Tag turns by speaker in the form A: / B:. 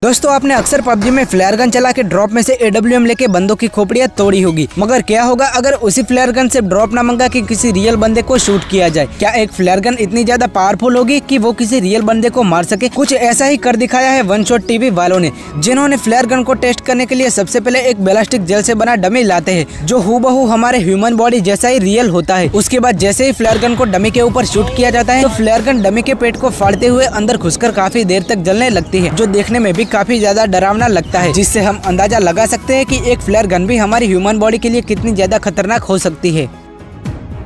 A: दोस्तों आपने अक्सर पबजी में फ्लेयर गन चला के ड्रॉप में से AWM लेके बंदों की खोपड़ियां तोड़ी होगी, मगर क्या होगा अगर उसी फ्लेयर गन से ड्रॉप ना मंगा कि किसी रियल बंदे को शूट किया जाए। क्या एक फ्लेयर गन इतनी ज्यादा पावरफुल होगी कि वो किसी रियल बंदे को मार सके? कुछ ऐसा ही कर दिखाया है वन शॉट टीवी वालों ने, जिन्होंने फ्लेयर गन को टेस्ट करने के लिए सबसे पहले एक बेलास्टिक जेल से बना डमी लाते हैं जो हूबहू हमारे ह्यूमन बॉडी जैसा ही रियल होता है। उसके बाद जैसे ही फ्लेयर गन को डमी के ऊपर शूट किया जाता है तो फ्लेयर गन डमी के पेट को फाड़ते हुए अंदर घुसकर काफी देर तक जलने लगती है, जो देखने में भी काफी ज्यादा डरावना लगता है, जिससे हम अंदाजा लगा सकते हैं कि एक फ्लेयर गन भी हमारी ह्यूमन बॉडी के लिए कितनी ज्यादा खतरनाक हो सकती है।